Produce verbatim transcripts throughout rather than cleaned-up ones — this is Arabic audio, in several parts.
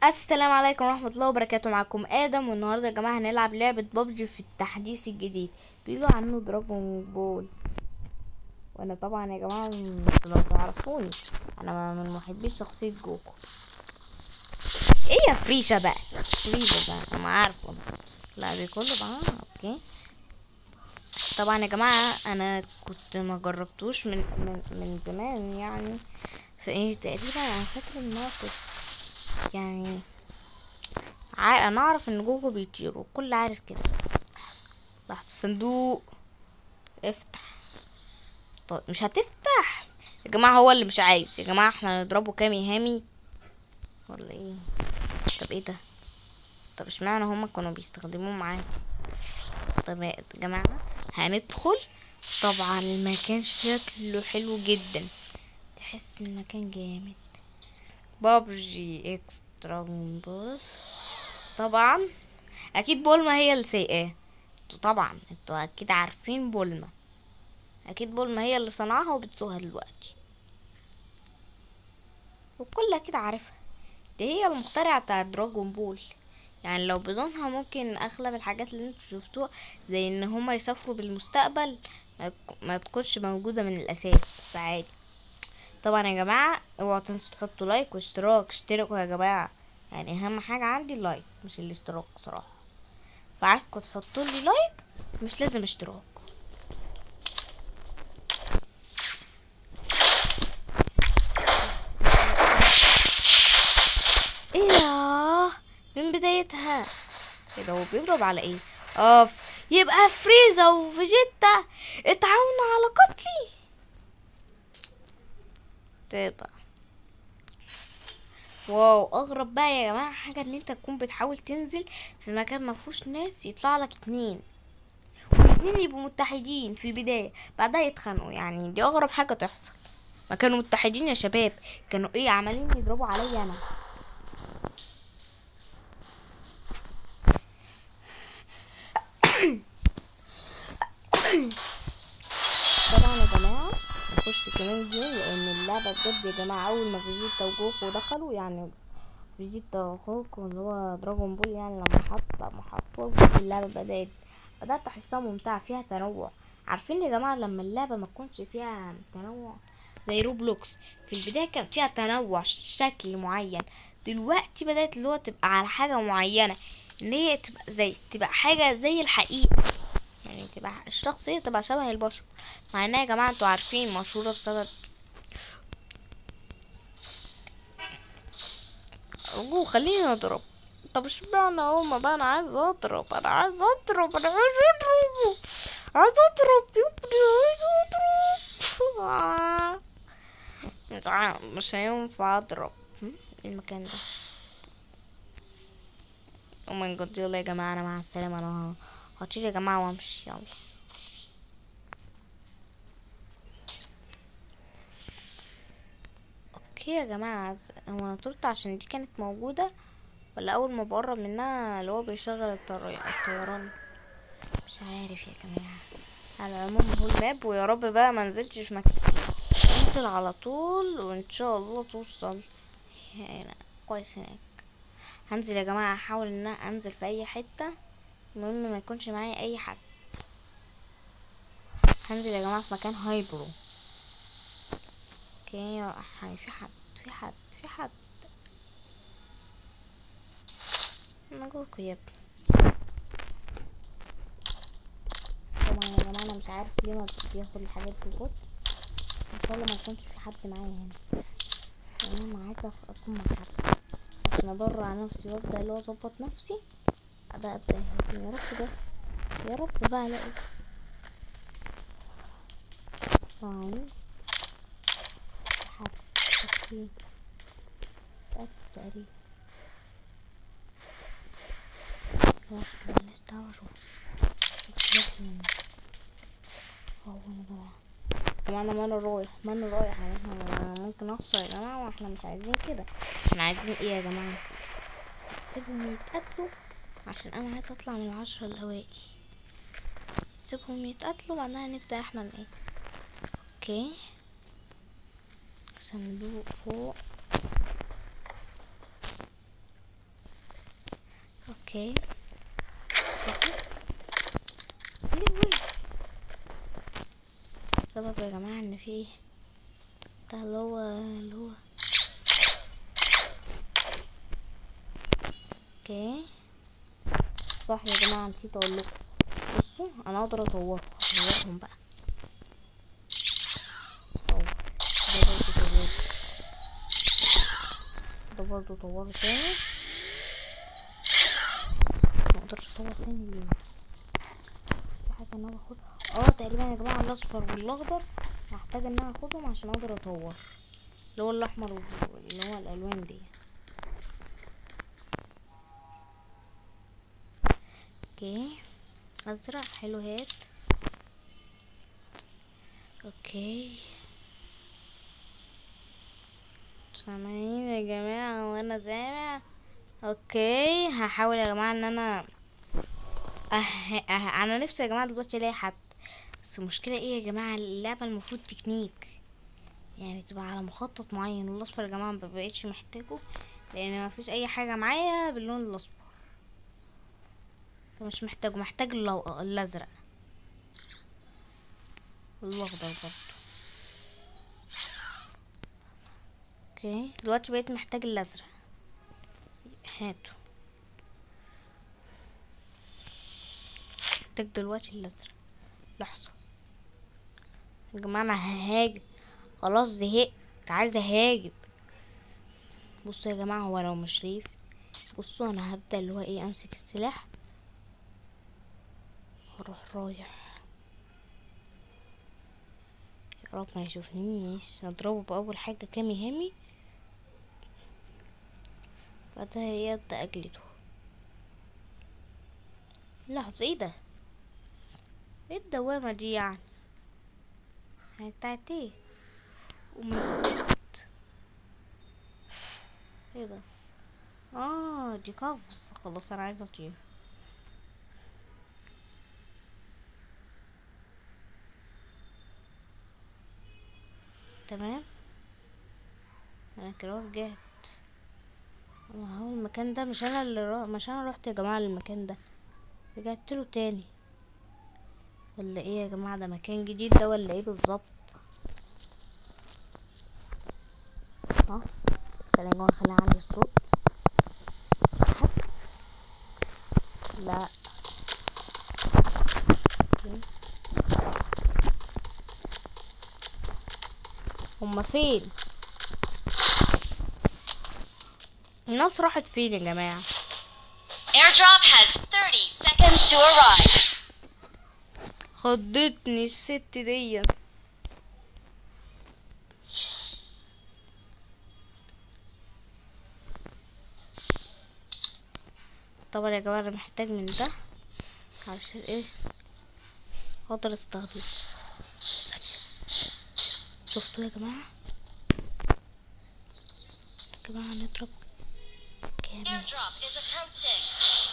السلام عليكم ورحمة الله وبركاته. معكم آدم، والنهاردة يا جماعة هنلعب لعبة بابجي في التحديث الجديد. بيقولوا عنه دراجون بول، وانا طبعا يا جماعة انتوا لو تعرفوني انا من محبي شخصية جوكو. ايه يا فريشة بقى، فريشة بقى انا عارفه. لا دي كله بقى اوكي. طبعا يا جماعة انا كنت ما جربتوش من من من زمان، يعني في ايه تقريبا انا فاكرة ان انا كنت يعني عا- انا اعرف ان جوجو بيطير والكل عارف كده. تحت الصندوق افتح. طيب مش هتفتح يا جماعة، هو اللي مش عايز. يا جماعة احنا نضربه كامي هامي ولا ايه؟ طب ايه ده؟ طب اشمعنى هما كانوا بيستخدموه معاه؟ طب يا جماعة هندخل. طبعا المكان شكله حلو جدا، تحس المكان جامد. بابجي اكسترا بول. طبعا اكيد بولما هي اللي سايقاه. انتوا طبعا انتوا اكيد عارفين بولما، اكيد بولما هي اللي صنعها وبتسوقها دلوقتي، والكل اكيد عارفها. دي هي المخترعة بتاع دراجون بول. يعني لو بدونها ممكن اغلب الحاجات اللي انتوا شفتوها زي ان هما يسافروا بالمستقبل ما تك- ما تكونش موجودة من الاساس، بس عادي. طبعا يا جماعة اوعوا تنسوا تحطوا لايك واشتراك. اشتركوا يا جماعة، يعني اهم حاجة عندي اللايك مش الاشتراك صراحة. فعايزكم تحطوا لي لايك، مش لازم اشتراك. ايه ده؟ من بدايتها كده هو بيضرب على ايه؟ اوف، يبقى فريزا وفيجيتا اتعاونوا على قتلي. تبقى واو. اغرب بقى يا جماعه حاجه ان انت تكون بتحاول تنزل في مكان ما فيهوش ناس، يطلع لك اتنين والاتنين يبقوا متحدين في البدايه، بعدها يتخانقوا. يعني دي اغرب حاجه تحصل. ما كانوا متحدين يا شباب، كانوا ايه عمالين يضربوا عليا انا. طبعا يا جماعه نخش كمان جيم، لان اللعبه بجد يا جماعه اول ما فيجيتا وجوكو دخلوا، يعني فيجيتا واخوكو اللي هو دراجون بول، يعني لما حط لما حطوا اللعبه بدات بدات احسها ممتعه فيها تنوع. عارفين يا جماعه لما اللعبه ما تكونش فيها تنوع زي روبلوكس، في البدايه كان فيها تنوع شكل معين، دلوقتي بدات اللي هو تبقى على حاجه معينه، ان هي تبقى زي تبقى حاجه زي الحقيقه، يعني تبقى الشخصيه تبقى شبه البشر. مع انها يا جماعه انتوا عارفين مشهوره بسبب ارجوك خليني اضرب. طب اشمعنى هما بقى؟ انا عايز اضرب، انا عايز اضرب، انا عايز اضرب، عايز اضرب يا ابني، عايز اضرب. آه. مش عارف، مش هينفع اضرب. هم؟ ايه المكان ده؟ او ماي جاد. يلا يا جماعه انا مع السلامه، انا هطير يا جماعه وامشي. يلا اوكي يا جماعه. عز... هو انا طرت عشان دي كانت موجوده، ولا اول ما بقرب منها اللي هو بيشغل الطري... الطيران؟ مش عارف يا جماعه. على العموم هو الماب، ويا رب بقى ما نزلتش في مكان. انزل على طول وان شاء الله توصل هنا كويس. هناك هنزل يا جماعه، احاول ان انا انزل في اي حته، المهم ما يكونش معايا اي حد. هنزل يا جماعه في مكان هايبرو. اوكي يا أحي، في حد في حد في حد. انا جوكو يا ابني. طبعا يا جماعه انا مش عارف ليه ما بياخد الحاجات دي غلط. ان شاء الله ما يكونش في حد معايا هنا، انا معاك اكون مع حد عشان اضر على نفسي وابدا اللي هو اظبط نفسي. ابدا ابدا يا رب ده، يا رب بقى الاقي. ثواني، حد فين؟ متأكد تقريبا. واحد مالناش دعوة. شوف فين هو. انا بقى طبعا انا ما انا رايح ما انا رايح يعني احنا ممكن اخسر يا جماعة، واحنا مش عايزين كده. احنا عايزين ايه يا جماعة؟ سيبهم يتقتلوا عشان انا عايز اطلع من العشرة الاوائل. سيبهم يتقتلوا بعدها نبدأ احنا ايه. اوكي صندوق فوق. اوكي ليه السبب يا جماعة ان في ده اللي هو اللي هو اوكي صح يا جماعة، نسيت اقول لكم. بصوا انا اقدر اطورهم اطورهم بقى. طور ده برضه طور ده برضه طوره تاني. مقدرش اطور تاني ليه؟ في حاجة انا باخدها اه تقريبا يا جماعة. الاصفر والاخضر هحتاج ان انا اخدهم عشان اقدر اطور، اللي هو الاحمر اللي هو الالوان دي. اوكي ازرق حلو هات. اوكي سامعين يا جماعة وانا سامع؟ اوكي هحاول يا جماعة ان انا أه... أه... انا نفسي يا جماعة دلوقتي الاقي حد، بس المشكلة ايه يا جماعة؟ اللعبة المفروض تكنيك، يعني تبقى على مخطط معين. الاصفر يا جماعة مبقتش محتاجه لان ما فيش اي حاجة معايا باللون الاصفر، فمش محتاجه. محتاج اللو... الازرق والاخضر برضه. اوكي دلوقتي بقيت محتاج الازرق، هاتوا. محتاج دلوقتي الازرق. لحظة يا جماعة انا ههاجم، خلاص زهقت عايزة اهاجم. بصوا يا جماعة هو لو مش ريف، بصوا انا هبدأ اللي هو ايه امسك السلاح واروح رايح. يا رب ما يشوفنيش. اضربه باول حاجة كامي هامي، بعدها يبدأ اجلده. لحظة ايه ده؟ ايه الدوامة دي يعني؟ يعني بتاعت ايه؟ ومت ايه ده؟ اه دي قفز. خلاص انا عايزة اطير. تمام انا كده رجعت. ما هو المكان ده مش انا اللي رو... مش انا روحت يا جماعة المكان ده، رجعت له تاني ولا ايه يا جماعة؟ ده مكان جديد ده ولا ايه بالظبط؟ ها خلينا نقول خلينا عندي الصوت. لا هما فين؟ الناس راحت فين يا جماعة؟ Airdrop has thirty seconds to arrive. خضتني الست دي. طبعا يا جماعة انا محتاج من ده علشان ايه اقدر استخدمه. شفتوا يا جماعة؟ يا جماعة نضرب كامل. Airdrop is approaching.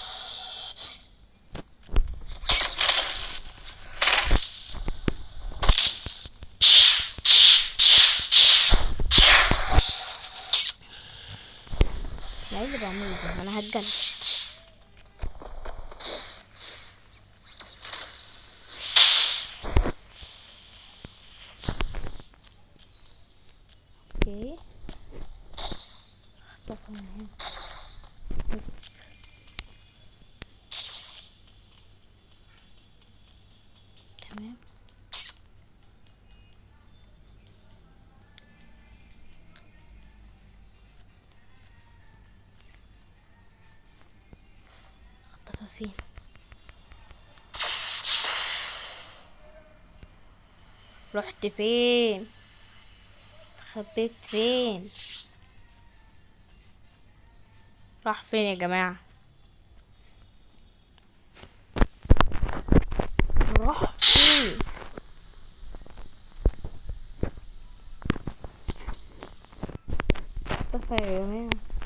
ايه اللي بعمله ده؟ انا هتجنن. اوكي اختفى من هنا. تمام اختفى فين؟ رحت فين؟ خبيت فين؟ راح فين يا جماعة؟ راح فين؟ اختفى يا جماعة.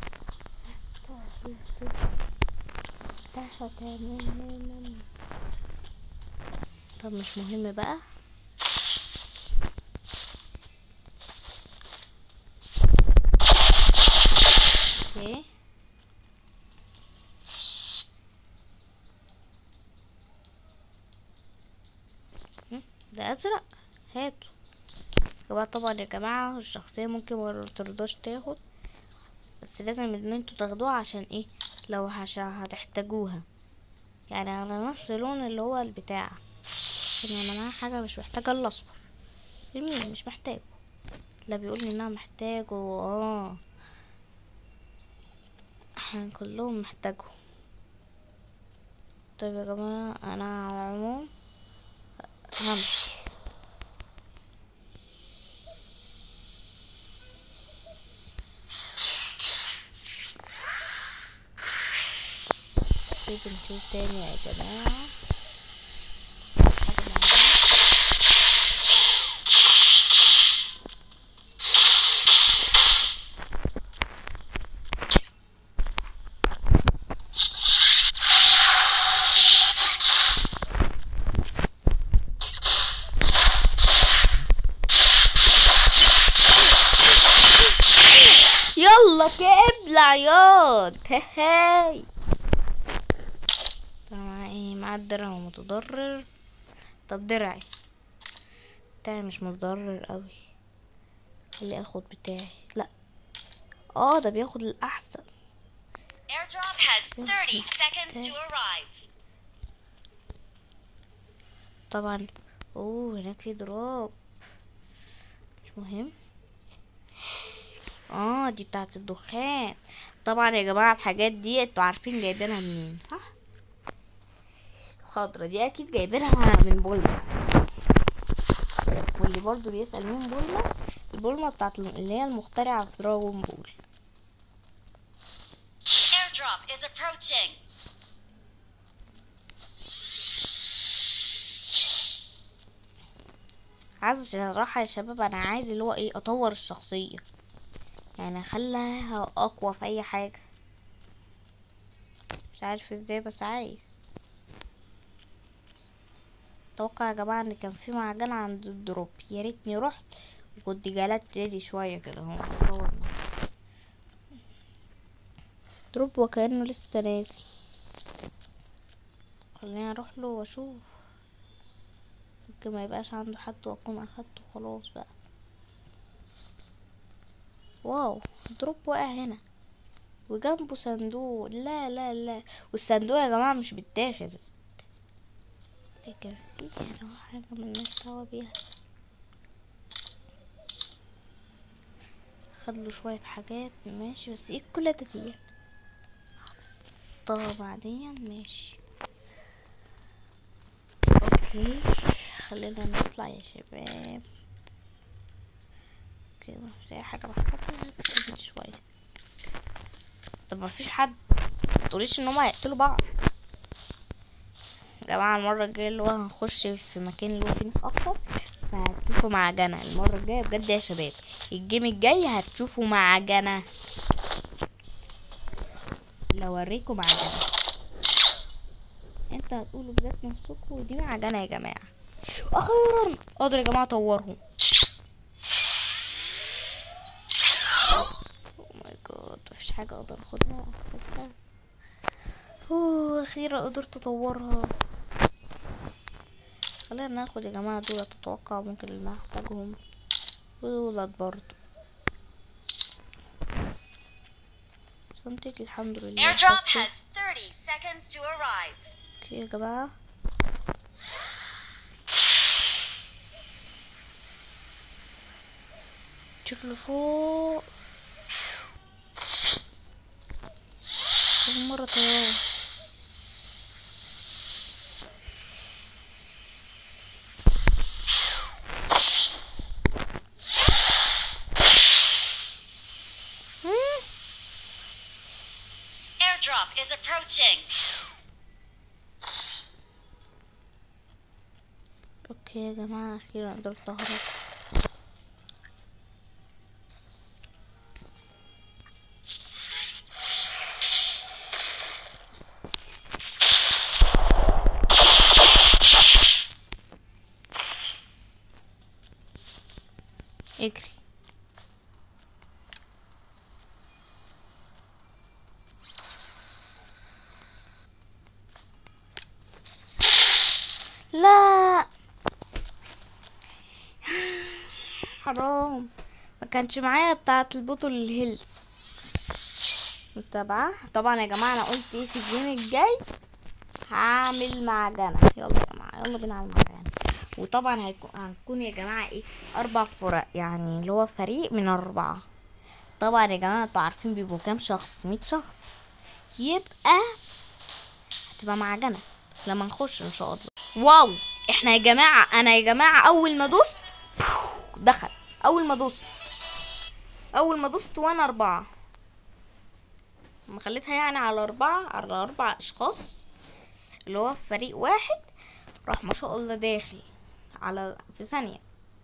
اختفى تماما. طب مش مهم بقى. اوكي ده ازرق، هاتوا يا جماعة. طبعا يا جماعة الشخصية ممكن ما ترضاش تاخد، بس لازم ان انتوا تاخدوها عشان ايه؟ لو عشان هتحتاجوها، يعني على نفس اللون اللي هو البتاع. عشان انا معايا حاجة مش محتاجة الا اصفر. جميل، مش محتاجه. لا بيقول لي انها محتاجه. اه احنا كلهم محتاجه. طيب يا جماعة انا على العموم همشي. تيجي نشوف تاني يا جماعة. يلا كابل عياط. هاي طبعا ايه مع الدرع متضرر. طب درعي بتاعي مش متضرر قوي، خلي اخد بتاعي. لا اه ده بياخد الاحسن. Airdrop has thirty seconds to arrive. طبعا اوه هناك في دروب، مش مهم. اه دي بتاعت الدخان. طبعا يا جماعة الحاجات دي انتوا عارفين جايبينها منين صح؟ الخضرة دي اكيد جايبينها من بولما. واللي برضو بيسأل مين بولما، البولما بتاعت اللي هي المخترعة في دراغون بول. Airdrop is approaching. عايزة صراحة يا شباب انا عايز اللي هو ايه اطور الشخصية، يعني اخليها اقوى في اي حاجة. مش عارف ازاي بس عايز. اتوقع يا جماعة ان كان في معجنة عند الدروب، يا ريتني رحت وكنت جلدت تاني شوية كده. هو اطور دروب وكأنه لسه نازل. خليني اروح له واشوف، ممكن ما يبقاش عنده حد واكون اخدته خلاص بقى. واو دروب واقع هنا وجنبه صندوق. لا لا لا، والصندوق يا جماعة مش بيتاخد، لكن في هنا حاجة ملناش دعوة بيها. خدله شوية حاجات ماشي، بس ايه كلها تتيل طبعا بعدين ماشي. اوكي خلينا نطلع يا شباب كده. مش اي حاجة بحطها شوية. طب ما فيش حد متقوليش ان هما هيقتلوا بعض يا جماعة. المرة الجاية اللي هو هنخش في مكان اللي هو فيه ناس اكتر فهتشوفوا معجنة. المرة الجاية بجد يا شباب، الجيم الجاي هتشوفوا معجنة. لو وريكم معجنة انت هتقولوا بذات نفسكم دي معجنة يا جماعة. اخيرا اقدر يا جماعة اطورهم. او ماي جاد مفيش حاجة اقدر اخدها. اوه اخيرا قدرت اطورها. خلينا ناخد يا جماعة دولت. اتوقع ممكن اللي هحتاجهم ودولت برضو. شنطتي الحمد لله. Airdrop has thirty seconds to arrive. اوكي يا جماعة شوف لفوق. أول مرة طيارة. Airdrop is approaching. اوكي يا جماعة اخيرا قدرت اهرب. اجري. لا حرام، ما كانش معايا بتاعه البطل الهيلز. متابعة طبعا يا جماعة. انا قلت ايه في الجيم الجاي؟ هعمل معجنة. يلا يا جماعة يلا بينا على المعجنة. وطبعا هيكون هنكون يا جماعة ايه اربع فرق، يعني اللي هو فريق من اربعة. طبعا يا جماعة انتوا عارفين بيبقوا كام شخص؟ مية شخص. يبقى هتبقى معجنة بس لما نخش ان شاء الله. واو، احنا يا جماعة انا يا جماعة اول ما دوست دخل. اول ما دوست اول ما دوست وانا اربعة، ما خليتها يعني على اربعة على اربع اشخاص اللي هو في فريق واحد، راح ما شاء الله داخل على في ثانية.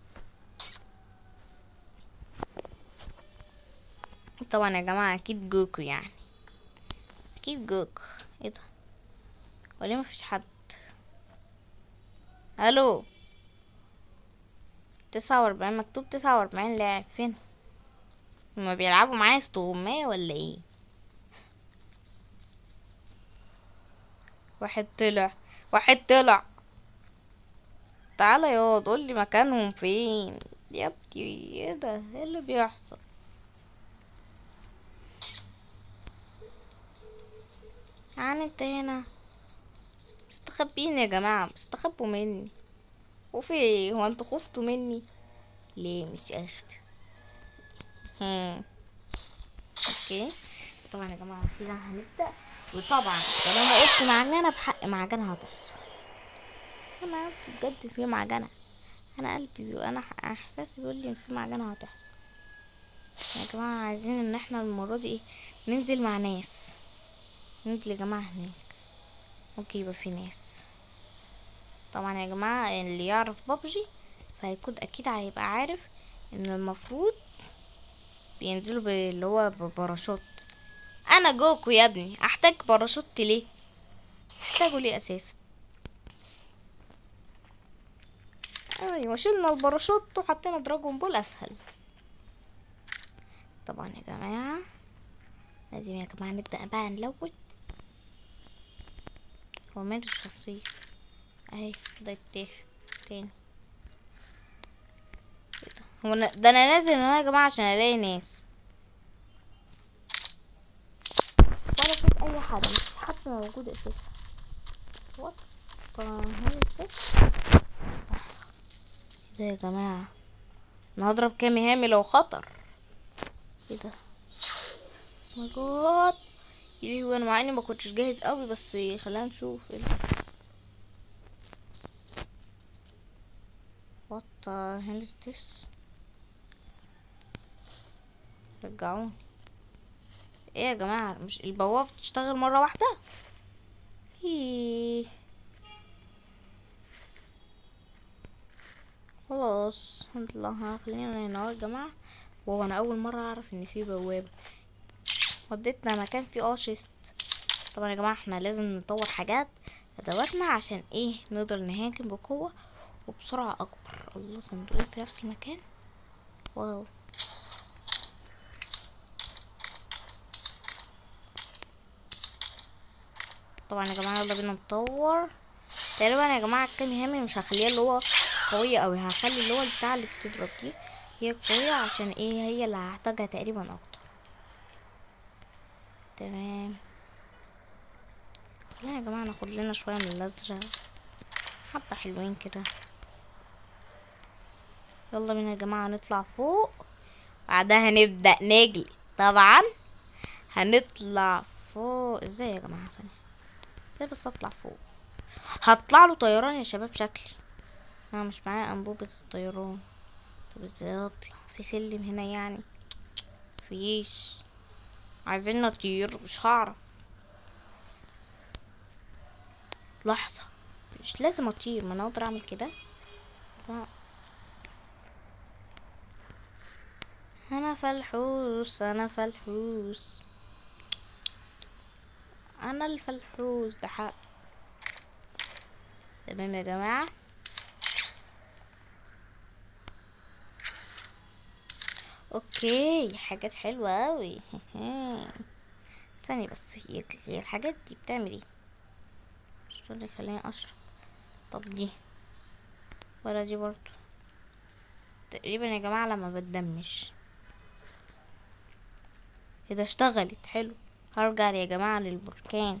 طبعا يا جماعة اكيد جوكو، يعني اكيد جوكو. ايه ده؟ وليه مفيش حد؟ الو، تسعة واربعين مكتوب، تسعة واربعين لاعب فين؟ هما بيلعبوا معايا استغماية ولا ايه؟ واحد طلع واحد طلع تعالى يا قولي مكانهم فين يا ابني. ايه ده؟ ايه اللي بيحصل؟ يعني انت هنا مستخبين يا جماعة؟ مستخبوا مني؟ وفي ايه؟ هو انتوا خفتوا مني ليه؟ مش اخد. هم. اوكي طبعا يا جماعة كده هنبدأ. وطبعا طالما قلت معجنة بحق معجنة هتحصل. انا قلبي بجد في معجنة، انا قلبي بيقول، انا احساسي بيقول لي في معجنة هتحصل. يا جماعة عايزين ان احنا المرة دي ايه، ننزل مع ناس. ننزل يا جماعة هناك ممكن يبقى في ناس. طبعا يا جماعة اللي يعرف بابجي فهيكون اكيد هيبقى عارف ان المفروض بينزلوا باللي هو بباراشوت. انا جوكو يا ابني، احتاج باراشوت ليه؟ احتاجه ليه اساسا؟ ايوه شلنا الباراشوت وحطينا دراجون بول اسهل. طبعا يا جماعة لازم يا جماعة نبدأ بقى نلوت. هو مين الشخصية اهي ده يتاخد تاني؟ هو أنا- ده انا نازل هنا يا جماعة عشان الاقي ناس، ولا شوف اي حد، مش حد موجود اساسا. وات هنا لحظة. ده يا جماعة انا هضرب كامي هامي لو خطر. ايه ده؟ ماي جاد يلهوي، انا مع اني ما كنتش جاهز قوي بس خلينا نشوف ايه ده. وات هيل از ذس؟ رجعوني. ايه يا جماعة مش البوابة بتشتغل مرة واحدة؟ ايه خلاص نطلع. خلينا هنا يا جماعة. وهو انا اول مرة اعرف ان في بوابة. وديتنا مكان فيه اه شيست. طبعا يا جماعة احنا لازم نطور حاجات ادواتنا عشان ايه نقدر نهاجم بقوة وبسرعة اكبر. الله، صندوقين في نفس المكان، واو. طبعا يا جماعة يلا بينا نطور. تقريبا يا جماعة الكامي هامي مش هخليها اللي هو قوية اوي، هخلي اللي هو بتاع اللي بتضرب دي هي قوية عشان ايه هي اللي هحتاجها تقريبا اكتر. تمام. خلينا يا جماعة ناخد لنا شوية من الازرق، حبة حلوين كده. يلا بينا يا جماعة نطلع فوق، بعدها نبدأ نجلي. طبعا هنطلع فوق ازاي يا جماعة؟ ثانية ازاي بس اطلع فوق؟ هطلع له طيران يا شباب شكلي. انا مش معايا انبوبة الطيران. طب ازاي اطلع في سلم هنا يعني؟ فيش، عايزين نطير مش هعرف. لحظة، مش لازم اطير، ما انا اقدر اعمل كده. لا انا فلحوس انا فلحوس انا الفلحوس بحق. تمام يا جماعة. اوكي حاجات حلوة اوي. ثانية بس، هي هي الحاجات دي بتعمل ايه؟ مش راضي خليني اشرب. طب دي ولا دي برضو؟ تقريبا يا جماعة لما بتدمش. اذا اشتغلت حلو هرجع يا جماعة للبركان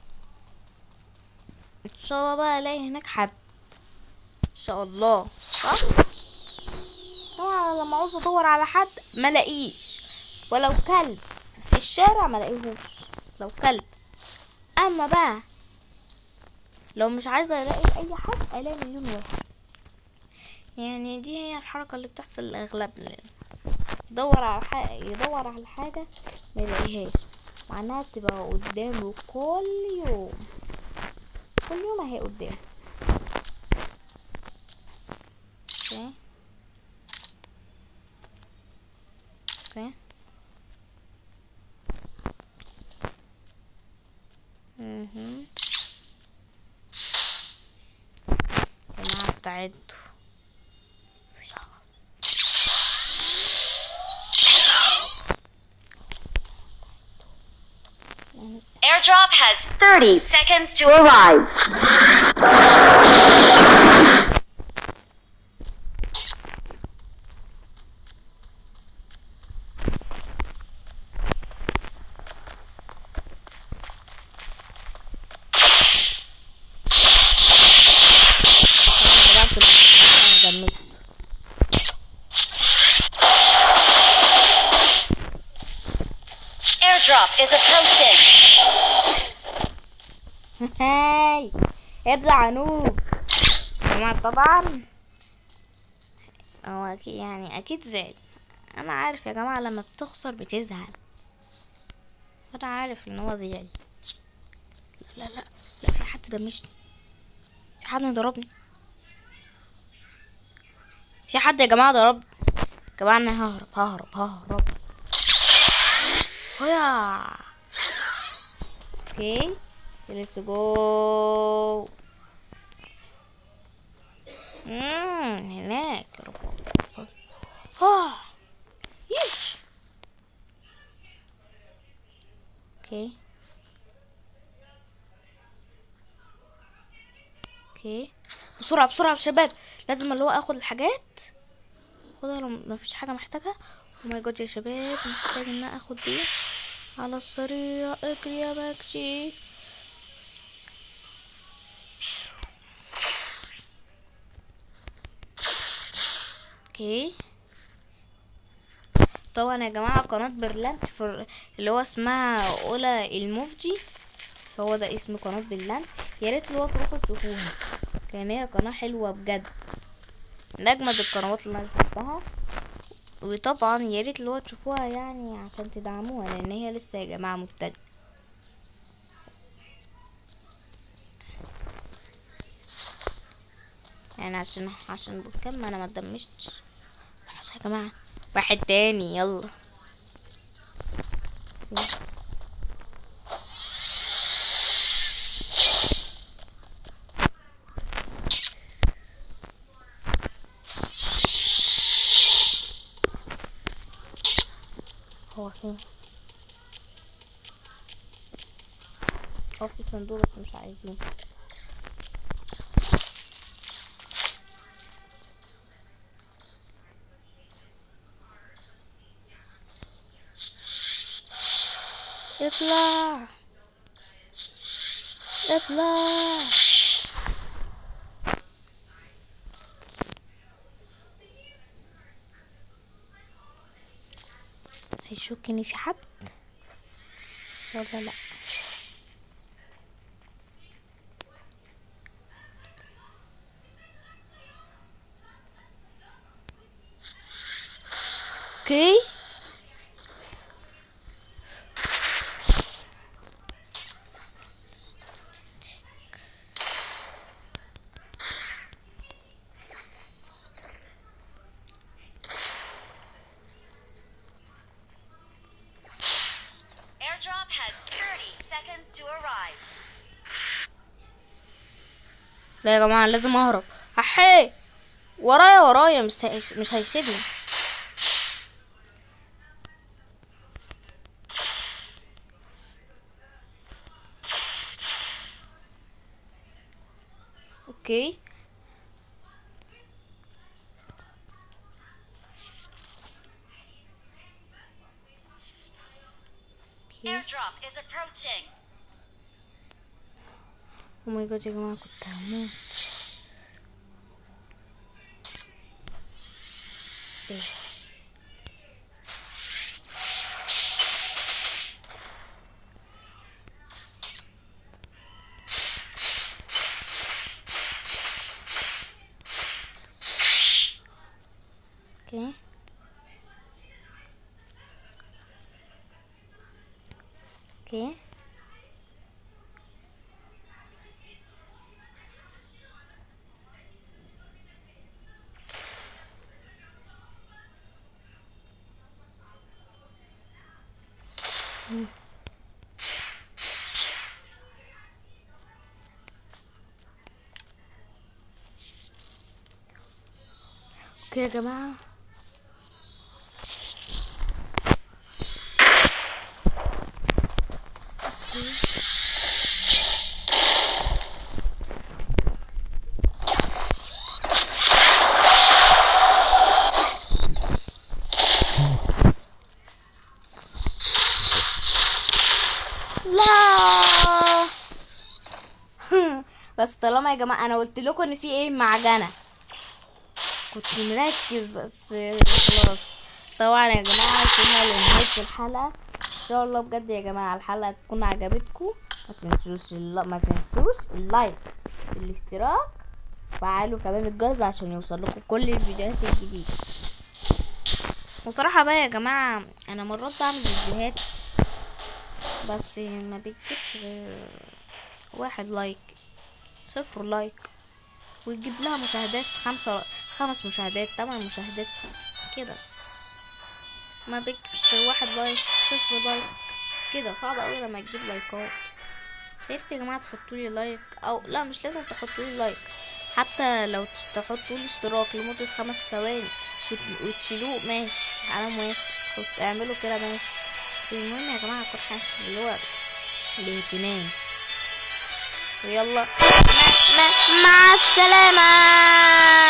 ان شاء الله، بقى الاقي هناك حد ان شاء الله، صح؟ طبعا لما عاوز ادور على حد ما لاقيش، ولو كلب في الشارع ما لاقيهوش لو كلب. اما بقى لو مش عايزه الاقي اي حد الاقي مليون واحد. يعني دي هي الحركه اللي بتحصل لاغلبنا، يدور على حاجه يدور على حاجه ما يلاقيهاش، معناها بتبقى قدامه كل يوم كل يوم اهي قدامه. اوكي اوكي اها يا جماعه استعدوا في شخص. Airdrop has thirty seconds to arrive. Airdrop is approaching. هاي ابلع نوب يا جماعة. طبعا هو اكيد يعني اكيد زعل، انا عارف يا جماعة لما بتخسر بتزعل، انا عارف ان هو زعل. لا لا لا لا، في حد دمشني، في حد ضربني، في حد يا جماعة ضربني يا جماعة. انا ههرب ههرب ههرب هيا. اوكي ليتس جو. امم هناك رباط. اه يش. اوكي اوكي بسرعة بسرعة يا شباب، لازم اللي هو اخد الحاجات، خدها لو مفيش حاجة محتاجها. او ماي جاد يا شباب، محتاج ان انا اخد دي على السريع. اجري يا ماكسي. اوكي طبعا يا جماعة قناة برلانت فر... اللي هو اسمها اولى المفجي، هو ده اسم قناة برلانت. يا ريت اللي هو تروحوا تشوفوها، كان هي قناة حلوة بجد، من اجمد القنوات اللي انا شفتها. وطبعا يا ريت اللي هو تشوفوها يعني عشان تدعموها، لان هي لسه يا جماعة مبتدئة. يعني عشان عشان بركان ما انا ما اتدمجتش. خلاص يا جماعة، واحد تاني يلا. هو فين؟ هو في صندوق بس مش عايزين. اطلع اطلع. هيشك ان في حد ولا لا؟ اوكي Airdrop has thirty seconds to arrive. لا يا جماعة لازم اهرب. احي ورايا ورايا، مش هيس... مش هيسيبني. اوكي is approaching. او ماي جاد يا جماعه كنت هموت. ايه اوكي اوكي اوكي يا جماعه لا. بس طالما يا جماعه انا قلت لكم ان في ايه معجنه كنت مركز بس خلاص. طبعا يا جماعه كنا لنهايه الحلقه ان شاء الله. بجد يا جماعه الحلقه تكون عجبتكم. ما تنسوش ما تنسوش اللايك والاشتراك وفعلوا كمان الجرس عشان يوصل لكم كل الفيديوهات الجديده. وصراحه بقى يا جماعه انا مرات بعمل فيديوهات بس ما بيجيبش غير واحد لايك صفر لايك ويجيب لها مشاهدات خمسة خمس مشاهدات تمن مشاهدات كده. ما بيجيبش واحد لايك صفر لايك كده. صعب اوي لما تجيب لايكات. يا جماعه تحطولي لايك او لا مش لازم تحطولي لايك، حتى لو تحطولي اشتراك لمده خمس ثواني وتشيلوه ماشي على موافق. اعملوا كده ماشي. بس المهم يا جماعه كل حاجه اللي هو الاهتمام. ويلا مع السلامه.